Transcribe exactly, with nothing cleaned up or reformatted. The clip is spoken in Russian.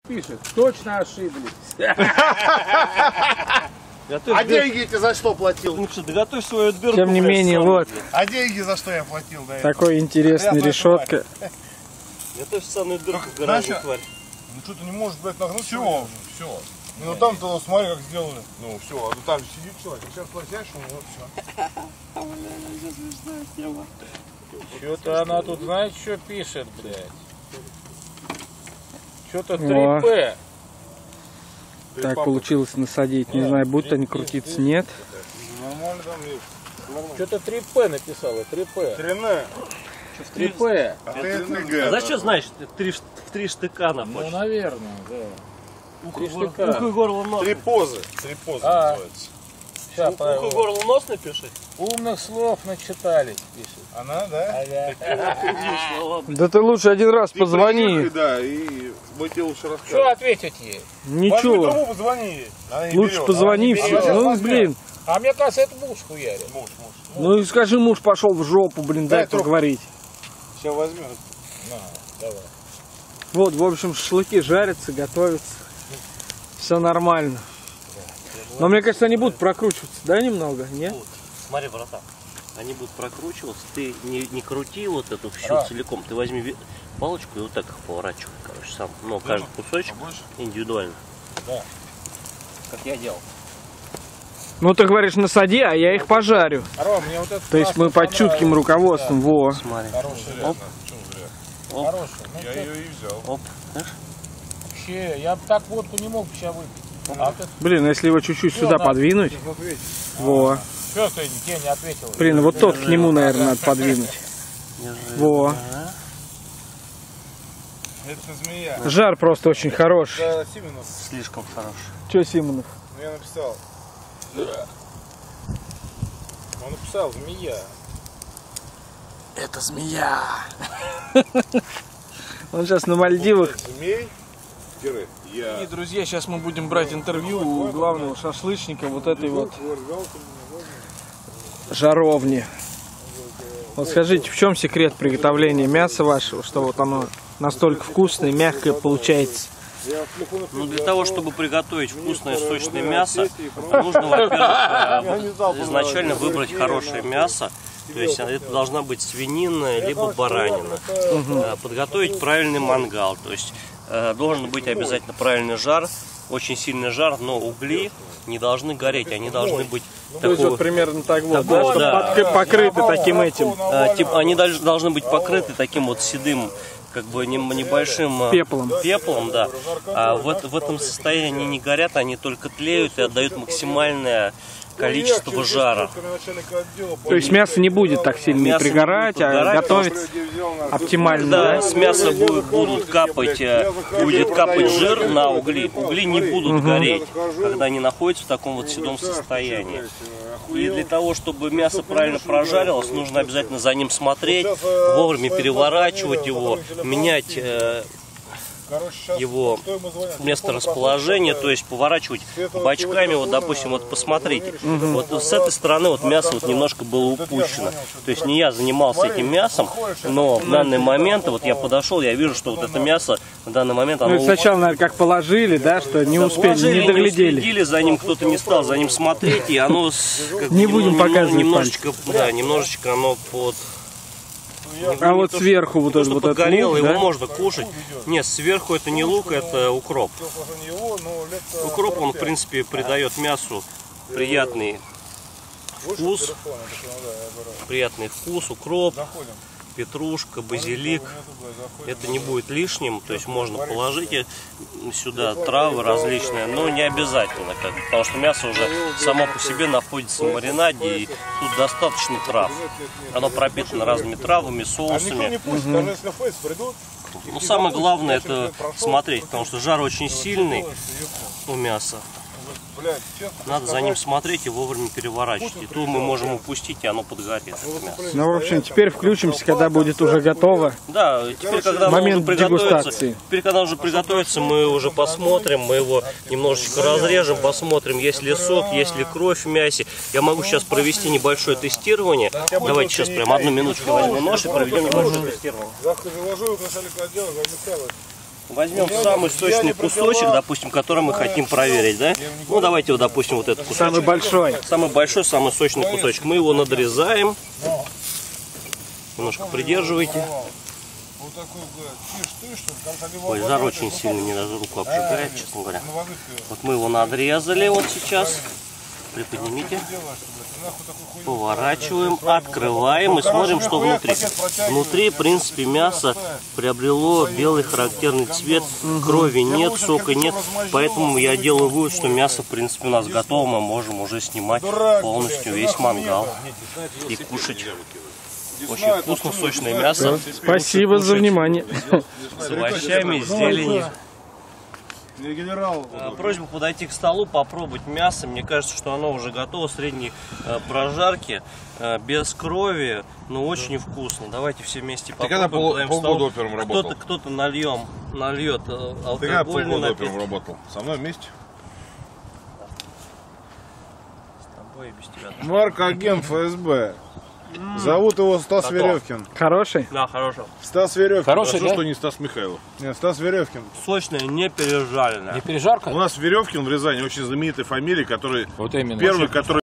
Пишет, точно ошиблись. А деньги ты за что платил? Ну что, да готовь свою отберку. Тем не менее, вот. А деньги за что я платил? Да, такой интересный решетка. Готовь санную отберку в гараже, тварь. Ну что, ты не можешь, блядь, нагнуть? Все, все. Ну там-то, смотри, как сделали. Ну все, а ну там сидит человек, сейчас платишь, ну вот все. Что-то она тут, знаете, что пишет, блядь? Что-то три пэ. Так получилось насадить. Не знаю, будут они крутиться, нет. Нормально там есть. Что-то три пэ написала, три пэ. Трена. три пэ. А ты это А зачем, знаешь, три, три штыка на Ну, наверное, да. Ухо, Три горло, штыка. ухо, горло, нос. Три позы. Три позы А. называется. Сейчас, Ухо, горло, нос напиши. умных слов начитались, пишет. Она, да? Ага. Да ты лучше один раз Ты позвони. приехай, да, и мы тебе лучше Что расскажем. ответить ей? Возьми Ничего. трубу, позвони ей. Она не Лучше берет. позвони, Она не все. берет. Ну, Возьми. блин. А мне кажется, это муж хуярит. Муж, муж. Ну и скажи, муж пошел в жопу, блин, дай Дай трубку. поговорить. Сейчас возьмет. На, давай. Вот, в общем, шашлыки жарятся, готовятся. Все нормально. Но мне кажется, они будут прокручиваться, да, немного? Нет? Вот, смотри, братан, они будут прокручиваться, ты не, не крути вот эту всю Да. целиком, ты возьми ви- палочку и вот так их поворачивай, короче, сам, но каждый кусочек индивидуально. Да. Как я делал. Ну ты говоришь, насади, а я их пожарю. Ром, мне вот это То есть мы под чутким руководством, во. Смотри. Хороший, Оп. Оп. хороший. Ну, Я ты- ее и взял. Оп, знаешь? Вообще, я бы так водку не мог сейчас выпить. А вот это... Блин, если его чуть-чуть сюда надо. подвинуть, во. Что ты тебе не ответил? Блин, вот тот к нему, наверное, надо подвинуть. Держи. Во. Ага. Это змея. Жар просто очень хороший. Да, Симонов. Слишком хороший. Че, Симонов? Ну я написал. Он написал, змея. Это змея. Он сейчас на Мальдивах. Змей. Тире. Я. И, друзья, сейчас мы будем брать интервью у главного шашлычника вот этой вот жаровни. Вот скажите, в чем секрет приготовления мяса вашего, что вот оно настолько вкусное, мягкое получается? Ну, для того, чтобы приготовить вкусное сочное мясо, нужно, во-первых, э, изначально выбрать хорошее мясо. То есть это должна быть свинина, либо баранина. Э, Подготовить правильный мангал. То есть э, должен быть обязательно правильный жар, очень сильный жар, но угли не должны гореть, они должны быть То есть такого... вот примерно так вот, Такого, да, чтобы да. подк- покрыты таким этим э, типа, они долж- должны быть покрыты таким вот седым, как бы нем- небольшим э, пеплом. пеплом, да. А в, в этом состоянии они не горят, они только тлеют и отдают максимальное количество жара. То есть мясо не будет так сильно Мясо не пригорать, будет а подгорать, готовится оптимально, Когда да? с мяса будет, будут капать, э, будет капать жир на угли, угли не будут гореть, когда они находятся в таком вот седом состоянии. И для того, чтобы мясо правильно прожарилось, нужно обязательно за ним смотреть, вовремя переворачивать его, менять э, его месторасположение, то есть поворачивать бочками, вот, допустим, вот посмотрите, вот с этой стороны вот мясо вот немножко было упущено, то есть не я занимался этим мясом, но в данный момент, вот я подошел, я вижу, что вот это мясо в данный момент, Ну оно и сначала, наверное, как положили, да, что не успели, положили, не доглядели. уследили, за ним кто-то не стал за ним смотреть, и оно с- как бы Не немного- будем показывать немножечко, да, немножечко оно под... А вот сверху вот это Что вот этот подгорело, лук, его да? можно кушать. Нет, сверху это не лук, это укроп. Укроп, он, в принципе, придает мясу приятный вкус. Приятный вкус, укроп, петрушка, базилик. Это не будет лишним, то есть можно положить и сюда травы различные, но не обязательно, как бы, потому что мясо уже само по себе находится в маринаде, и тут достаточно трав. Оно пропитано разными травами, соусами. Но самое главное это смотреть, потому что жар очень сильный у мяса. Надо за ним смотреть и вовремя переворачивать. И то мы можем упустить, и оно подгорит. Это мясо. Ну, в общем, теперь включимся, когда будет уже готово. Да, теперь когда оно Момент уже приготовится, дегустации. теперь когда уже приготовится, мы уже посмотрим, мы его немножечко разрежем, посмотрим, есть ли сок, есть ли кровь в мясе. Я могу сейчас провести небольшое тестирование. Давайте сейчас прям одну минуточку возьму нож и проведем небольшое тестирование. Возьмем самый сочный кусочек, допустим, который мы хотим проверить, да? Ну, давайте, вот, допустим, вот этот кусочек. Самый большой. Самый большой, самый сочный кусочек. Мы его надрезаем. Немножко придерживайте. Ой, жар очень сильно, мне даже руку обжигает, честно говоря. Вот мы его надрезали вот сейчас. Приподнимите. Поворачиваем, открываем и смотрим, что внутри. Внутри, в принципе, мясо приобрело белый характерный цвет. Крови нет, сока нет. Поэтому я делаю вывод, что мясо, в принципе, у нас готово. Мы можем уже снимать полностью весь мангал и кушать. Очень вкусно, сочное мясо. Спасибо за внимание. С овощами, с зеленью. Просьба подойти к столу, попробовать мясо. Мне кажется, что оно уже готово средней э, прожарки, э, без крови, но очень вкусно. Давайте все вместе попробуем. Ты когда пол, полгода опером работал? Кто-то кто-то нальем, нальет э, алкогольный Ты когда полгода напиток. опером работал? Со мной вместе? С тобой и без тебя. Марк, агент эф эс бэ. Зовут его Стас Готов. Веревкин. Хороший? Да, хорошо. Стас Веревкин. Хороший, Хорошо, да? что не Стас Михайлов. Нет, Стас Веревкин. Сочное, не пережаренное. Не пережарка? У нас Веревкин в Рязани очень знаменитая фамилия, который Вот именно. первый, который